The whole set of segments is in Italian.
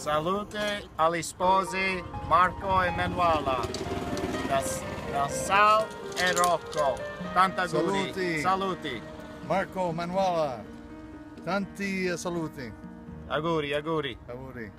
Salute agli sposi Marco e Manuela, da Sal e Rocco. Tanti auguri. Saluti. Saluti. Marco, Manuela, tanti saluti. Auguri, auguri. Auguri.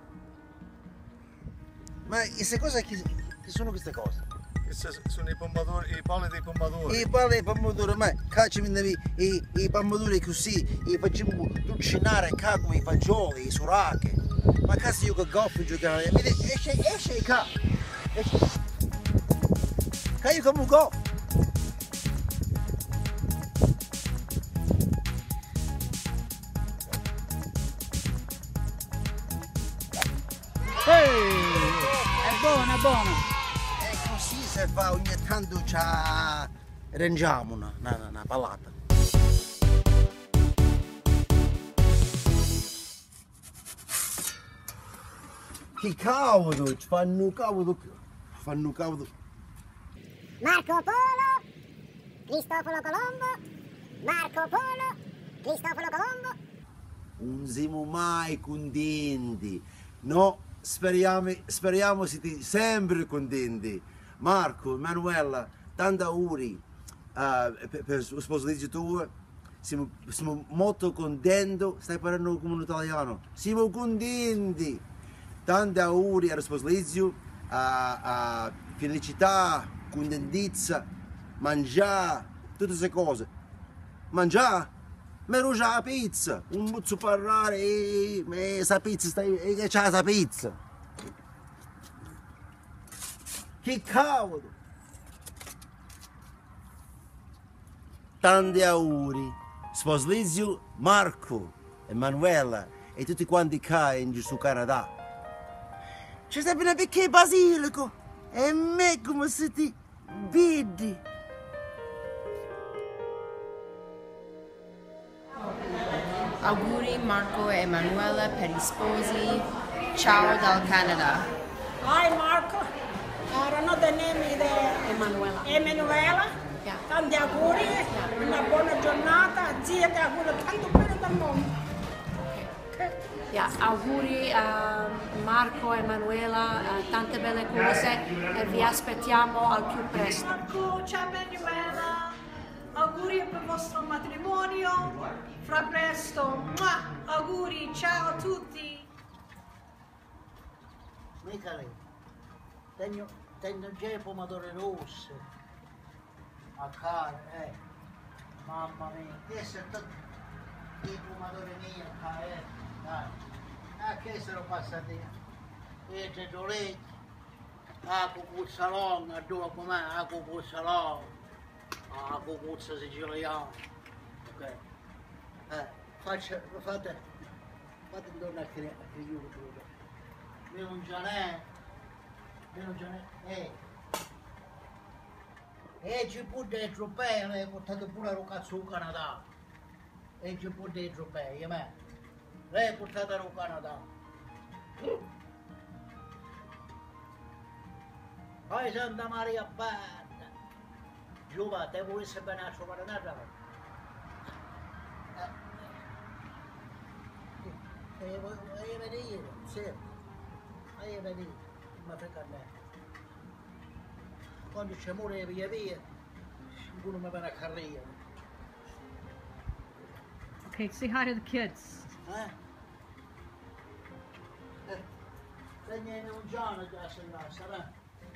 Ma queste cose che sono queste cose? Questi sono i pomodori, i pali dei pomodori. I pali dei pomodori, ma cacciami i pomodori così, li facciamo cucinare qua come i fagioli, i surache. Ma cazzo io che goffo giocare? Vedi, esce qua. Esce. Qua io come un goffo. È buono, è buono. E così se fa ogni tanto ci arrangiamo una palata. Che cavolo, ci fanno cavolo. Marco Polo, Cristoforo Colombo, Marco Polo, Cristoforo Colombo. Non siamo mai contenti, no? Speriamo siete sempre contenti. Marco, Emanuela, tanti auguri per lo sposalizio tuo. Siamo molto contenti. Stai parlando come un italiano. Siamo contenti. Tanti auguri allo sposalizio, felicità, contentezza, mangiare, tutte queste cose. Mangiare? Ma non c'è la pizza, non posso parlare, ma questa pizza, che c'è la pizza? Che cavolo! Tanti auguri, sposalizio Marco, Emanuela e tutti quanti qua in su Canada. C'è sta bene perché basilico e me come se ti vedi. Auguri Marco e Emanuela per gli sposi. Ciao dal Canada. Hi Marco. I don't know the name is Emanuela. Emanuela. Yeah. Tanti auguri, una buona giornata, zia ti auguro tanto bene dal mondo. Yeah, auguri a Marco e Emanuela, tante belle cose e vi aspettiamo al più presto. Marco, ciao Emanuela, auguri per il vostro matrimonio, fra presto, auguri, ciao a tutti. Michele, tengo già i pomodori rossi a casa, mamma mia, questo è tutto i pomodori miei a casa, dai, che se lo passa di e c'è Giolietti, a cucuzzalon, a due com'è, a cucuzzalon, a cucuzza siciliana, ok, fate intorno a chiudere. Non ce n'è, e ci può dentro bene, lei ha portato pure lo cazzo in Canada, e ci può dentro bene, lei ha portato lo Canada. Poi Santa Maria Banda, Giova, te vuoi essere bene a suo Canada? Vuoi venire? Sì. Vai a vedere, ma frega a me. Quando ci muore via, uno mi viene a carriera. Okay, say hi to the kids. Tegnene un giorno già se resta,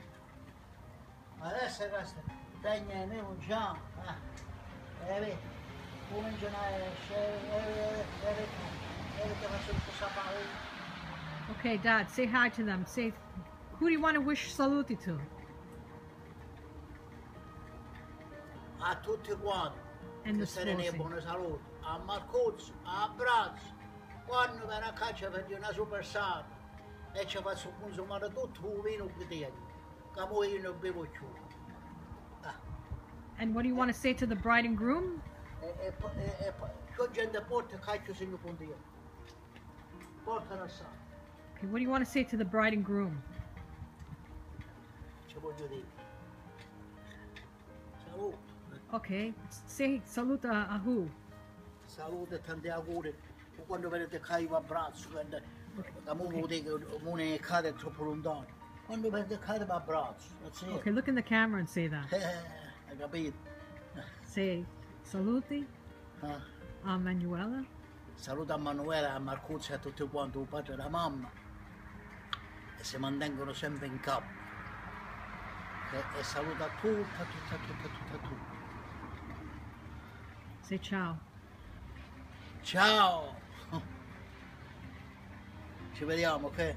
adesso resta, tegnene un giorno, vedi, cominciano a essere, che faccio tutto sapere. Okay, Dad, say hi to them. Say, who do you want to wish saluti to? A tutti quanti, And che the serene e sposi. buone salute, a Marcuzzo, a Abbraccio, quando viene a caccia per una super sala e ci faccio consumare tutto il vino che tieni, che poi io non bevo più. And what do you want to say to the bride and groom? E poi, c'è gente porta e caccia se ne può dire. Portano a sala, Okay, what do you want to say to the bride and groom? ci voglio dire. Salute. Okay, say saluta a who? Salute e tanti auguri. Quando vedete che io abbraccio, Da mo dico, non cade troppo lontano. Quando vede cade mi abbraccio. That's it. Okay, look in the camera and say that. Hai capito? Say saluti Ah. a Manuela. Saluto a Manuela, a Marcuzzi e a tutti quanti, il padre e la mamma. E si mantengono sempre in capo. E saluto a tutti. Say ciao. Ciao! Ci vediamo, ok?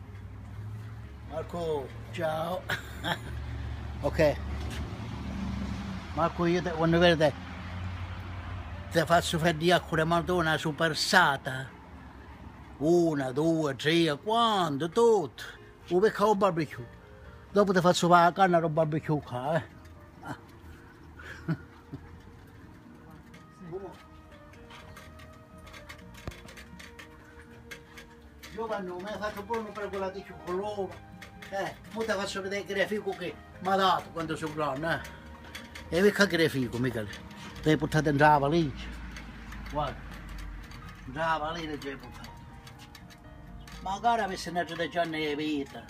Marco, ciao! Ok. Marco, io quando vedo ti faccio fare di acqua una supersata. 1, 2, 3, quanto, tutto. Un piccolo barbecue. Dopo ti faccio fare la carne al barbecue qua, eh? Giovanni, mi hai fatto buono per quella di cioccolato. Ora ti faccio vedere il grafico che mi ha dato quando sono grande, E perché il grafico, Michele? L'hai portato dentro la valigia. Guarda, dentro la valigia ci hai portato. Magari avessi una giornata di vita.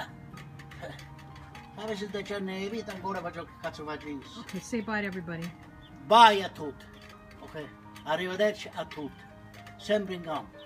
Avessi una giornata di vita ancora faccio che cazzo facessi. Okay, say bye to everybody. Bye a tutti. Ok? Arrivederci a tutti. Sempre in campo.